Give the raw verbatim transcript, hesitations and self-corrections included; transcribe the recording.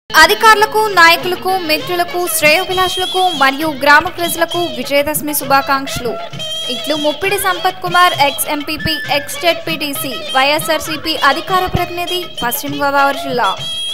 అధికారులకు నాయకులకు మిత్రులకు శ్రేయోభిలాషులకు మరియు గ్రామ ప్రజలకు విజయదశమి శుభాకాంక్షలు. ఇట్లు Muppidi Sampath Kumar ex MPP ex ZPTC YSRCP అధికార ప్రతినిధి పశ్చిమ గోదావరి జిల్లా.